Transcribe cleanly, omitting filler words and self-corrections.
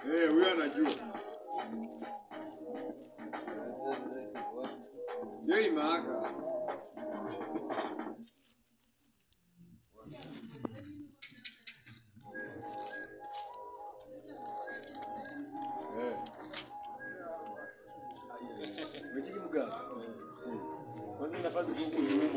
Huyo anajua. Yeye mpaka. Mchiki mgaza. Kwanza nafasi kuku nyuma.